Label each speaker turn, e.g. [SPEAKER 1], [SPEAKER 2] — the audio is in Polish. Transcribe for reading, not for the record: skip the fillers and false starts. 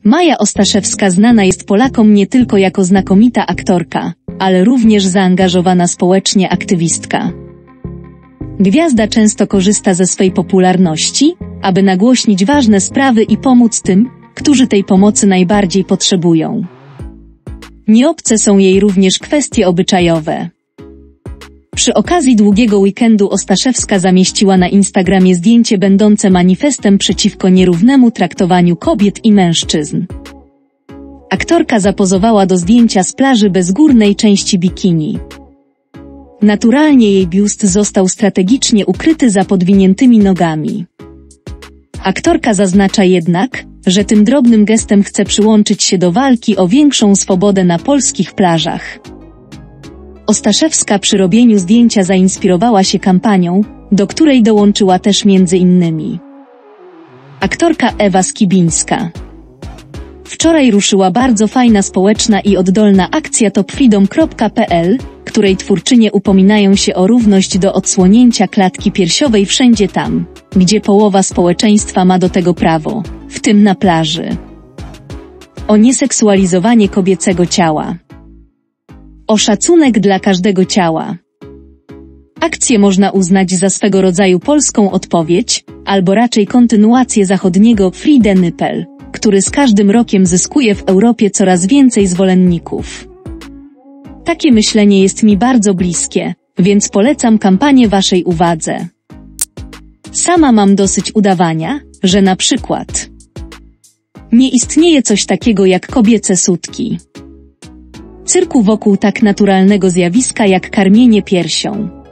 [SPEAKER 1] Maja Ostaszewska znana jest Polakom nie tylko jako znakomita aktorka, ale również zaangażowana społecznie aktywistka. Gwiazda często korzysta ze swej popularności, aby nagłośnić ważne sprawy i pomóc tym, którzy tej pomocy najbardziej potrzebują. Nieobce są jej również kwestie obyczajowe. Przy okazji długiego weekendu Ostaszewska zamieściła na Instagramie zdjęcie będące manifestem przeciwko nierównemu traktowaniu kobiet i mężczyzn. Aktorka zapozowała do zdjęcia z plaży bez górnej części bikini. Naturalnie jej biust został strategicznie ukryty za podwiniętymi nogami. Aktorka zaznacza jednak, że tym drobnym gestem chce przyłączyć się do walki o większą swobodę na polskich plażach. Ostaszewska przy robieniu zdjęcia zainspirowała się kampanią, do której dołączyła też m.in. aktorka Ewa Skibińska. Wczoraj ruszyła bardzo fajna społeczna i oddolna akcja topfreedom.pl, której twórczynie upominają się o równość do odsłonięcia klatki piersiowej wszędzie tam, gdzie połowa społeczeństwa ma do tego prawo, w tym na plaży. O nieseksualizowanie kobiecego ciała. O szacunek dla każdego ciała. Akcję można uznać za swego rodzaju polską odpowiedź, albo raczej kontynuację zachodniego Free the Nipple, który z każdym rokiem zyskuje w Europie coraz więcej zwolenników. Takie myślenie jest mi bardzo bliskie, więc polecam kampanię waszej uwadze. Sama mam dosyć udawania, że na przykład nie istnieje coś takiego jak kobiece sutki. Cyrku wokół tak naturalnego zjawiska jak karmienie piersią.